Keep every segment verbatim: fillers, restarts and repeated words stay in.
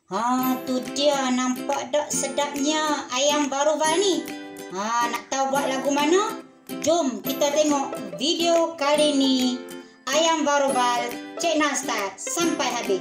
Ha, tu dia, nampak tak sedapnya ayam Baroval ni? Ha, nak tahu buat lagu mana? Jom kita tengok video kali ni. Ayam Baroval Cik Nah Style sampai habis.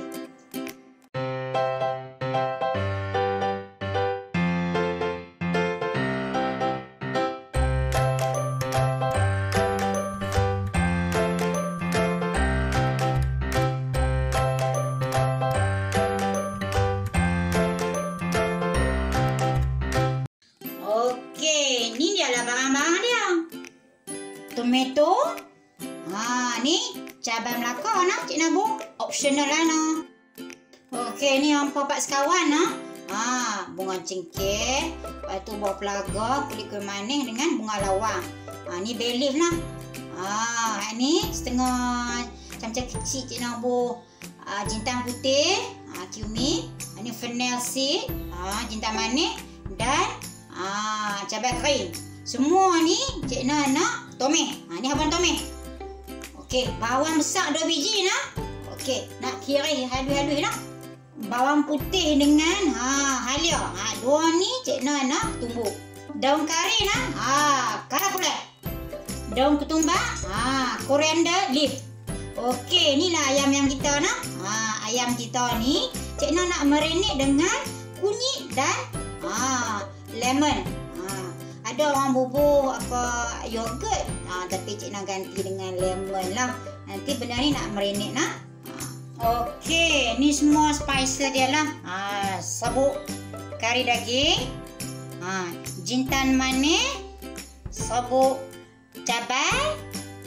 Okey, ni dia lah barang-barang dia. Tomato. Ha, ni cabai Melaka nak Cik Nah Bu. Optional lah nah. Okey, ni hampa pak sekawan nah. Ha, bunga cengkeh, lepas tu buah pelaga, kulit kuih manis dengan bunga lawang. Ha, ni bay leaf lah. Ha, ni setengah macam-macam kecil Cik Nah Bu. Ha, jintan putih, ha, cumi, ha, ni fennel seed, ha, jintan manis dan Ah, cabai kering. Semua ni Cik Nah nak tomeh. Ha, ni abang tomeh. Okey, bawang besar dua biji nah. Okey, nak kira halus-halus nah. Bawang putih dengan ha halia. Ha, dua ni Cik Nah nak tumbuk. Daun kari nah. Ha, kara pula. Daun ketumbar, ha, coriander leaf. Okey, inilah ayam yang kita nak. Ha, ayam kita ni Cik Nah nak marinate dengan kunyit dan ha lemon. Ha, ada orang bubur apa yogurt. Ha, tapi Cik Nah ganti dengan lemon lah. Nanti benda ni nak marinate nak. Ha, okey, ni semua spices dia lah. Ha, sabuk kari daging. Ha, jintan manis, sabuk cabai,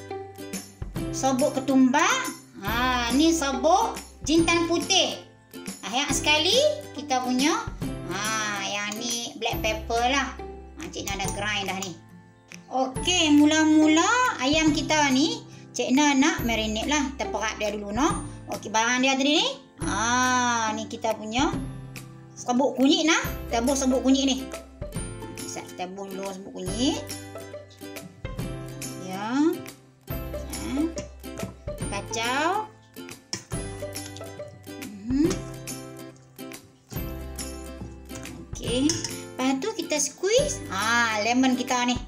sabuk ketumbar. Ha, ni sabuk jintan putih. Akhir sekali kita punya ha, yang ni black pepper lah. Ha, Cik Nah dah grind dah ni. Okey, mula-mula ayam kita ni Cik Nah nak marinate lah. Kita perap dia dulu no. Okey, barang dia tadi ni. Ha, ni kita punya sabuk kunyit nah. Tabur sabuk kunyit ni. Bisa kita tabur dulu sabuk kunyit. Ya. Ha. Kacau. Hmm. Okey. Lepas tu kita squeeze ah lemon kita ni.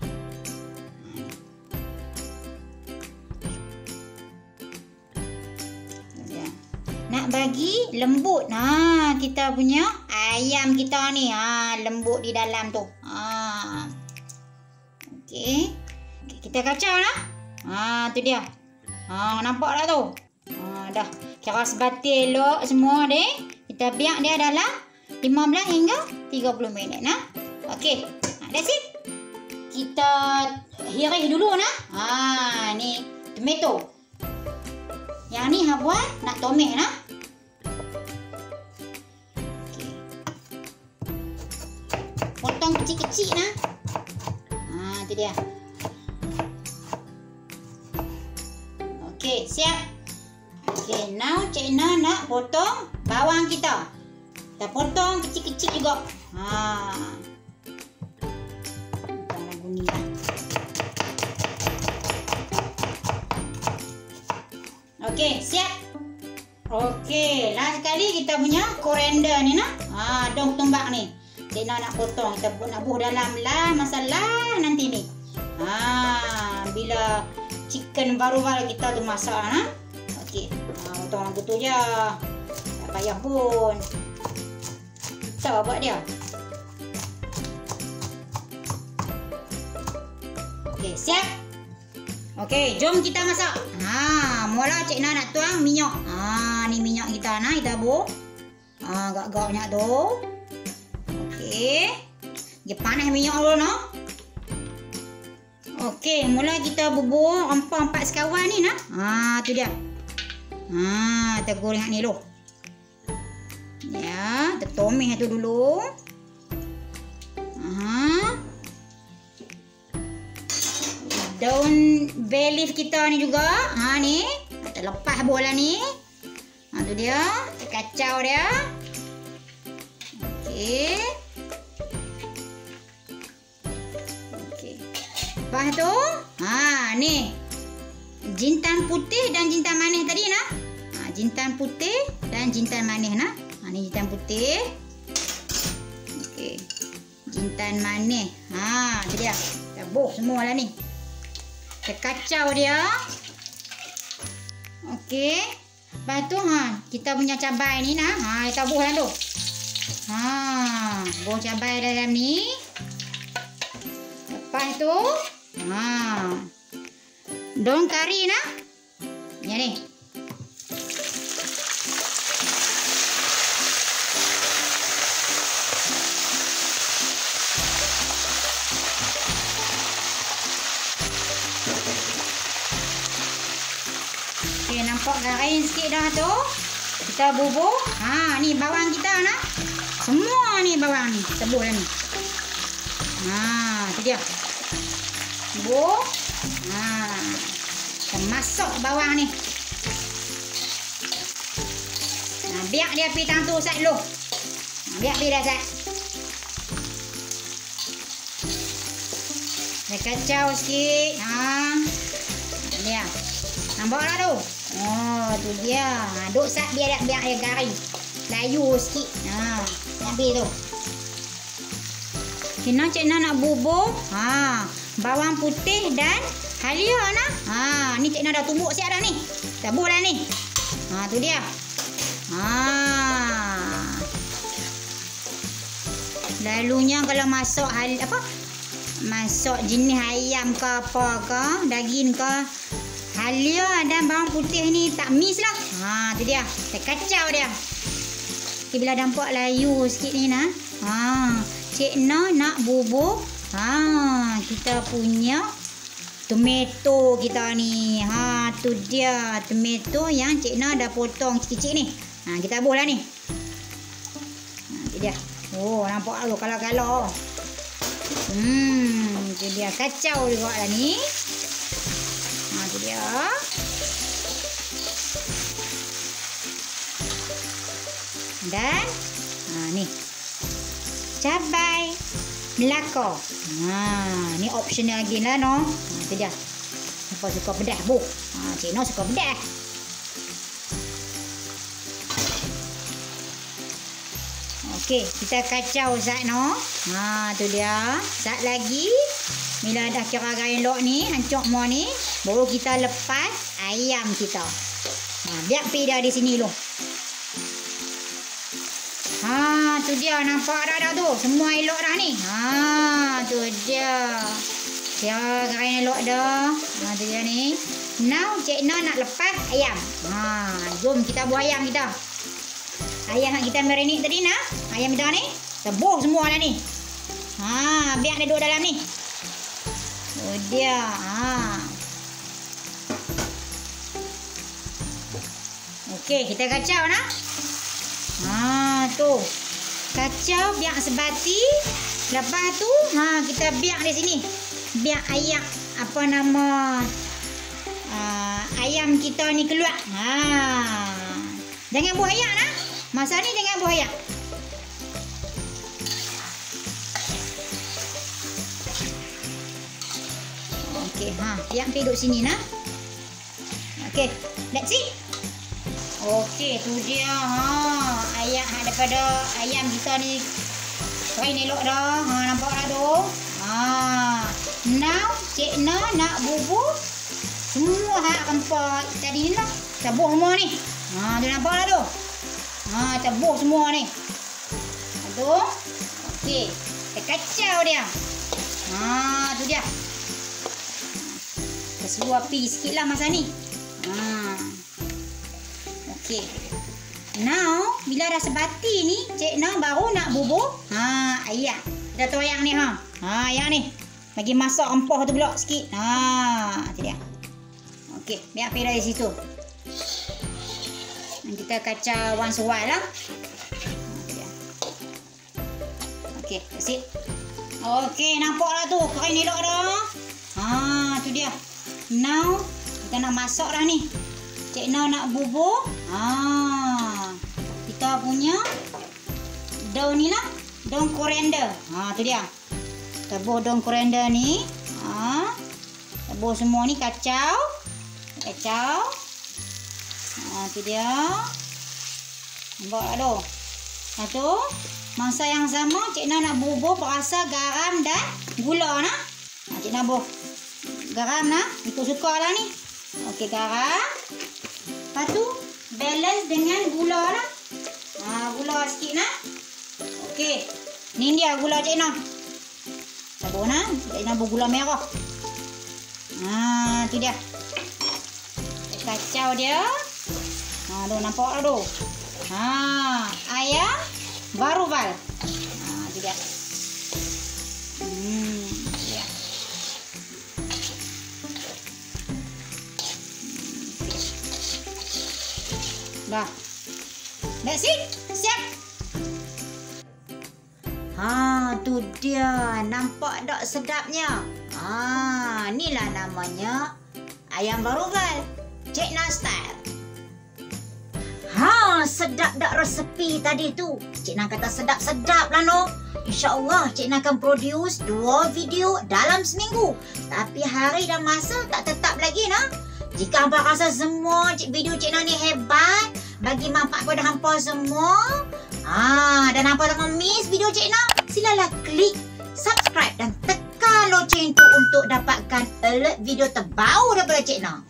Nak bagi lembut. Ha, kita punya ayam kita ni. Ha, lembut di dalam tu. Ha. Okey. Okay, kita kacau lah. Ha, tu dia. Ha, nampak tak tu? Ha, dah. Kira sebatil elok semua deh. Kita biar dia dalam lima belas hingga tiga puluh minit nah. Okey. That's it. Kita hiris dulu nah. Ha, ni tomato. Yang ni ha buat nak tomeh nah. Okey. Potong kecil-kecil nah. Ha, tu dia. Okey, siap. Okey, now Cik Nah nak potong bawang kita. Kita potong kecil-kecil juga. Ha. Potong lagu ni lah. Okey, siap. Okey, last sekali kita punya coriander ni nah. Ha, daun ketumbar ni. Cik Nah nak potong. Kita nak buh dalam lah masalah nanti ni. Ha, bila chicken Baroval kita tu masak nah. Okey. Ha, potong lagu tu je. Tak payah pun. Kita buat dia. Okey, siap. Okey, jom kita masak. Ha, mula Cik Nah nak tuang minyak. Ha, ni minyak kita nah, kita buh. Ha, agak-agak banyak tu. Okey. Dia panas minyak dulu noh. Okey, mula kita bubur rempah empat sekawan ni nah. Ha, tu dia. Ha, kita goreng ni dulu. Ya, kita tomeh tu dulu. Ha. Daun bay leaf kita ni juga. Ha ni, kita lepas bola ni. Ha tu dia, kita kacau dia. Okey. Okey. Lepas tu, ha ni. Jintan putih dan jintan manis tadi nah. Ha, jintan putih dan jintan manis nah. Ha, ni jintan putih. Okey. Jintan manis. Ha, tu dia. Tabuh semua lah ni. Kita kacau dia. Okey. Lepas tu ha, kita punya cabai ni nah. Ha, kita tabuh dalam tu. Ha, buah cabai dalam ni. Lepas tu ha, daun kari nah. Ni ni. Okey, nampak garing sikit dah tu. Kita bubur. Ha, ni bawang kita nah. Semua ni bawang ni. Tebuh dah ni. Ha, tu dia. Bubur. Ha. Kita masuk bawang ni. Ha, biar dia pergi tang tu sat dulu. Ha, biar pergi dah sat. Kita kacau sikit. Ha. Dia. Nampak lah tu. Oh, tu dia. Ha, duk sat dia dah biar dia garing. Layu sikit. Ha, habis tu. Kena Cik Nah nak bubur. Ha, bawang putih dan halia nah. Ha, ni Cik Nah dah tumbuk siap dah ni. Tabur dah ni. Ha, tu dia. Ha. Lalunya kalau masuk hal apa? Masuk jenis ayam ke apa ke, daging ke, halia dan bawang putih ni tak miss lah. Ha, tu dia. Kita kacau dia. Okay, bila nampak layu sikit ni nah. Ha, Cik Nah nak bubur. Ha, kita punya tomato kita ni. Ha, tu dia tomato yang Cik Nah dah potong kecil-kecil ni. Ha, kita tabuh lah ni. Ha, tu dia. Oh, nampak tu kalau-kalau. Hmm, tu dia kacau juga lah ni. Ha, tu dia. Dan ha, ni cabai Melaka. Ha, ni optional lagi lah no. Ha, tu dia. Siapa suka pedas bu? Ha, Cik Nah suka pedas. Okey, kita kacau sat no. Ha, tu dia. Sat lagi. Bila dah kira garing lok ni, hancur semua ni, baru kita lepas ayam kita. Ha, biar pergi dah di sini dulu. Ha, tu dia nampak dah dah tu. Semua elok dah ni. Ha, tu dia. Kira garing elok dah. Ha, tu dia ni. Now Cik Nah nak lepas ayam. Ha, jom kita buat ayam kita. Ayam yang kita marinate tadi nah. Ayam kita ni tebuh semua dah ni. Ha, biar dia duduk dalam ni. Tu dia. Ha. Okey, kita kacau nah. Ha, tu. Kacau biar sebati. Lepas tu ha, kita biar di sini. Biar ayam apa nama uh, ayam kita ni keluar. Ha. Jangan buah ayak nah. Masa ni jangan buah ayak. Okey, ha, biar pergi duduk sini nah. Okey, that's it. Okey, tu dia. Ha, ayam daripada ayam kita ni kering elok dah. Ha, nampak dah tu. Ha, now Cik Nah nak bubur semua hak rempah tadi ni lah. Tabuh semua ni. Ha, tu nampak dah tu. Ha, tabuh semua ni. Tu. Okey, kita kacau dia. Ha, tu dia. Kita suapi sikit lah masa ni. Ha. Okey. Now, bila dah sebati ni, Cik Nah baru nak bubur. Ha, ayam. Kita toyang ni ha. Ha, ayam ni. Bagi masak rempah tu pula sikit. Ha, tu dia. Okey, biar pergi dari situ. Kita kacau one suai lah. Okey, that's it. Okey, nampak lah tu. Kering elok dah. Ha, tu dia. Now, kita nak masak dah ni. Cik Nah nak bubur. Ha, kita punya daun ni lah. Daun koriander. Ha, tu dia. Tabuh daun koriander ni. Ha, tabuh semua ni kacau. Kacau. Ha, tu dia. Nampak tak tu? Lepas tu, masa yang sama Cik Na nak bubuh perasa garam dan gula nah. Ha, Cik Na bubuh garam nah, ikut suka lah ni. Okey, garam. Lepas tu balance dengan gula nah. Ha, gula sikit nah. Okey. Ni dia gula Cik Na. Sabar nah, Cik Na bubuh gula merah. Ha, tu dia. Kacau dia. Ha, tu nampak tu. Ha, ayam baru val. Ha, tu dia. Hmm, ya. Dah. That's it. Siap. Ha, tu dia. Nampak tak sedapnya? Ha, inilah namanya ayam baru val. Cik Na style. Ha, sedap tak resepi tadi tu? Cik Na kata sedap-sedap lah no. InsyaAllah Cik Na akan produce dua video dalam seminggu. Tapi hari dan masa tak tetap lagi no. Jika hampa rasa semua video Cik Na ni hebat, bagi manfaat kepada hampa semua, ha, dan hampa tak miss video Cik Na, silalah klik subscribe dan tekan loceng tu untuk dapatkan alert video terbaru daripada Cik Na.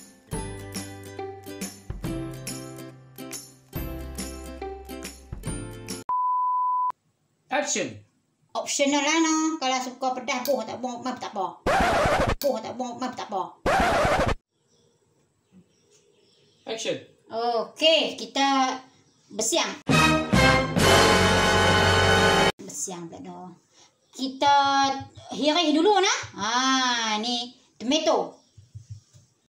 Action. Optional lah no. Kalau suka pedas buh tak buh map tak apa. Buh tak buh map tak apa. Action. Okey, kita bersiang. Bersiang pula dah. Kita hirih dulu nah. Ha, ni tomato.